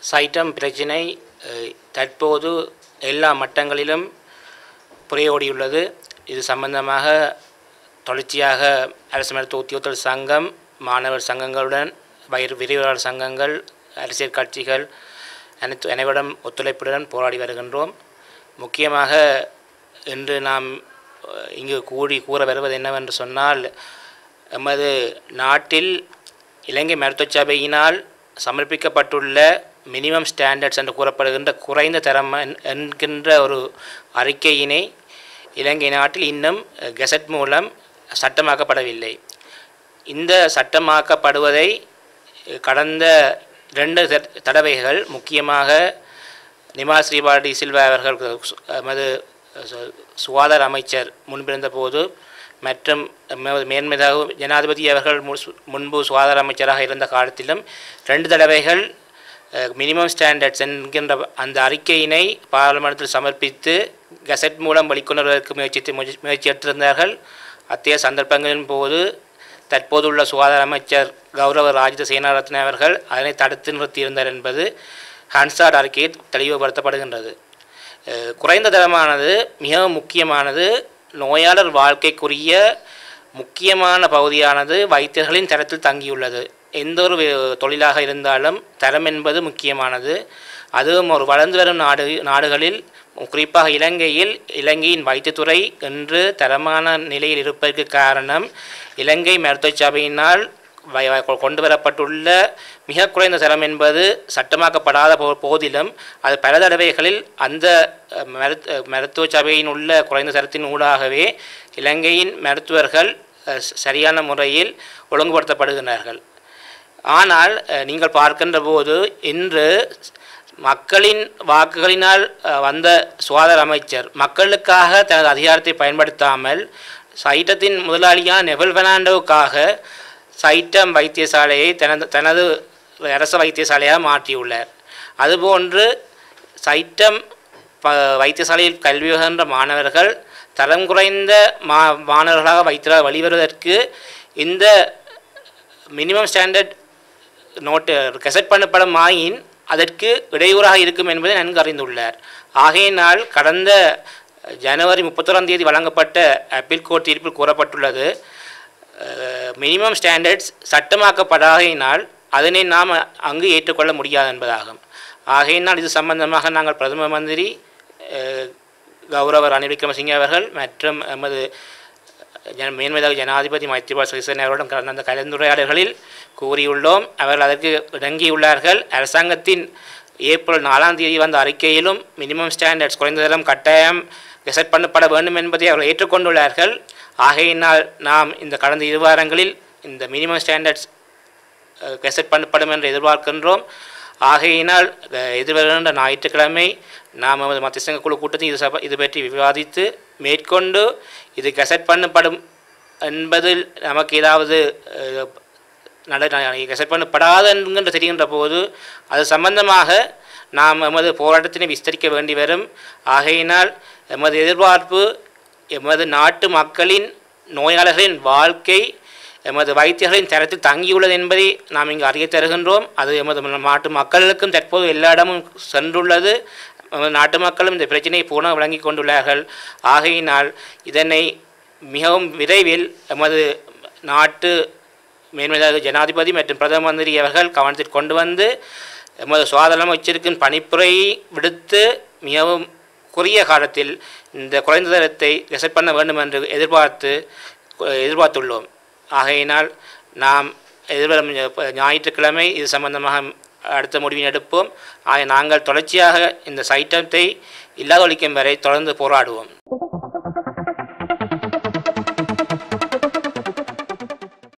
சைட்டம் பிரச்சினை தற்போது எல்லா மட்டங்களிலும் புரையோடியுள்ளது. இது சம்பந்தமாக தொடர்ச்சியாக அரசு மருத்துவ உத்தியோகத்தர் சங்கம், மாணவர் சங்கங்களுடன் விரிவாளர் சங்கங்கள், அரசியல் கட்சிகள் அனைவரும் ஒத்துழைப்புடன் போராடி வருகின்றோம். முக்கியமாக இன்று நாம் இங்கு கூற வருவது என்னவென்று சொன்னால், எமது நாட்டில் இலங்கை மருத்துவ சபையினால் சமர்ப்பிக்கப்பட்டுள்ள மினிமம் ஸ்டாண்டர்ட்ஸ் என்று கூறப்படுகின்ற குறைந்த தரம் என்கின்ற ஒரு அறிக்கையினை இலங்கை நாட்டில் இன்னும் கெசட் மூலம் சட்டமாக்கப்படவில்லை. இந்த சட்டமாக்கப்படுவதை கடந்த 2 தடவைகள் முக்கியமாக நிமால் ஸ்ரீபால் டி சில்வா அவர்கள் எமது சுகாதார அமைச்சர் முன்பிருந்த போது மற்றும் மேன்மையாக ஜனாதிபதி அவர்கள் முன்பு சுகாதார அமைச்சராக இருந்த காலத்திலும் 2 தடவைகள் மினிமம் ஸ்டாண்டர்ட்ஸ் என்கின்ற அந்த அறிக்கையினை பாராளுமன்றத்தில் சமர்ப்பித்து கெசட் மூலம் வெளிக்கொணர்வதற்கு முயற்சி எடுத்திருந்தார்கள். அத்தகைய சந்தர்ப்பங்களின் போது தற்போதுள்ள சுகாதார அமைச்சர் கௌரவ ராஜித சேனாரத்ன அவர்கள் அதனை தடுத்து நிறுத்தியிருந்தார் என்பது ஹன்சாட் அறிக்கையில் தெளிவுபடுத்தப்படுகின்றது. குறைந்த தரமானது மிகவும் முக்கியமானது. நோயாளர் வாழ்க்கைக்குரிய முக்கியமான பகுதியானது வைத்தியர்களின் தரத்தில் தங்கியுள்ளது. எந்த ஒரு தொழிலாக இருந்தாலும் தரம் என்பது முக்கியமானது. அதுவும் ஒரு வளர்ந்து வரும் நாடுகளில் குறிப்பாக இலங்கையின் வைத்தியத்துறை என்று தரமான நிலையில் இருப்பதற்கு காரணம் இலங்கை மருத்துவ சபையினால் கொண்டு வரப்பட்டுள்ள மிக குறைந்த தரம் என்பது சட்டமாக்கப்படாத போதிலும் அது பல தடவைகளில் அந்த மருத்துவ சபையின் உள்ள குறைந்த தரத்தின் ஊடாகவே இலங்கையின் மருத்துவர்கள் சரியான முறையில் ஒழுங்குபடுத்தப்படுகிறார்கள். ஆனால் நீங்கள் பார்க்கின்ற போது இன்று மக்களின் வாக்குகளினால் வந்த சுகாதார அமைச்சர் மக்களுக்காக தனது அதிகாரத்தை பயன்படுத்தாமல் சைட்டத்தின் முதலாளியான நெவல் பெர்னாண்டோவுக்காக சைட்டம் வைத்தியசாலையை தனது அரசு வைத்தியசாலையாக மாற்றியுள்ளார். அதுபோன்று சைட்டம் வைத்தியசாலையில் கல்வி வருகின்ற மாணவர்கள் தரம் குறைந்த மாணவர்களாக வைத்தியராக வெளிவருவதற்கு இந்த மினிமம் ஸ்டாண்டர்ட் கெசட் பண்ணப்படும் ஆயின் அதற்கு இடையூறாக இருக்கும் என்பதை நன்கு அறிந்துள்ளார். ஆகையினால் கடந்த ஜனவரி 31 வழங்கப்பட்ட அப்பீல் கோர்ட் தீர்ப்பில் கூறப்பட்டுள்ளது, மினிமம் ஸ்டாண்டர்ட்ஸ் சட்டமாக்கப்படாததினால் அதனை நாம் அங்கு ஏற்றுக்கொள்ள முடியாது என்பதாகும். ஆகையினால் இது சம்பந்தமாக நாங்கள் பிரதம மந்திரி கௌரவ ரணில் விக்ரமசிங்கே அவர்கள் மற்றும் எமது மேன்மையாக ஜனாதிபதி மைத்ரிபால சிறிசேன அவர்களுடன் கடந்த கலந்துரையாடல்களில் கூறியுள்ளோம். அவர்கள் அதற்கு இணங்கியுள்ளார்கள். அரசாங்கத்தின் ஏப்ரல் 4 வந்த அறிக்கையிலும் மினிமம் ஸ்டாண்டர்ட்ஸ் குறைந்த தரம் கட்டாயம் கெசட் பண்ணப்பட வேண்டும் என்பதை அவர்கள் ஏற்றுக்கொண்டுள்ளார்கள். ஆகையினால் நாம் இந்த கடந்த 2 வாரங்களில் இந்த மினிமம் ஸ்டாண்டர்ட்ஸ் கெசட் பண்ணப்படும் என்று எதிர்பார்க்கின்றோம். ஆகையினால் எதிர்வருகின்ற ஞாயிற்றுக்கிழமை நாம் நமது மத்திய குழு கூட்டத்தில் இது பற்றி விவாதித்து மேற்கொண்டு இது கெசட் பண்ணப்படும் என்பதில் நமக்கு ஏதாவது கெசட் பண்ணப்படாது என்கின்ற தெரிகின்ற போது அது சம்பந்தமாக நாம் எமது போராட்டத்தினை விஸ்தரிக்க வேண்டி வரும். ஆகையினால் எமது எதிர்பார்ப்பு எமது நாட்டு மக்களின் நோயாளர்களின் வாழ்க்கை எமது வைத்தியர்களின் தரத்தில் தங்கியுள்ளது என்பதை நாம் இங்கு அறிய தருகின்றோம். அது எமது நாட்டு மக்களுக்கும் தற்போது எல்லா இடமும் சென்றுள்ளது. நாட்டு மக்களும் இந்த பிரச்சனையை பூர்ண வழங்கி கொண்டுள்ளார்கள். ஆகையினால் இதனை மிகவும் விரைவில் எமது நாட்டு மேன்மையாக ஜனாதிபதி மற்றும் பிரதம மந்திரி அவர்கள் கவனத்தில் கொண்டு வந்து எமது சுகாதார அமைச்சருக்கின் பணிப்புரையை விடுத்து மிகவும் குறுகிய காலத்தில் இந்த குறைந்த தரத்தை கெசட் பண்ண வேண்டும் என்று எதிர்பார்த்துள்ளோம். ஆகையினால் நாம் எதிர்வரும் ஞாயிற்றுக்கிழமை இது சம்பந்தமாக அடுத்த முடிவினை எடுப்போம். நாங்கள் தொடர்ச்சியாக இந்த சைட்டத்தை இல்லாதொழிக்கும் வரை தொடர்ந்து போராடுவோம்.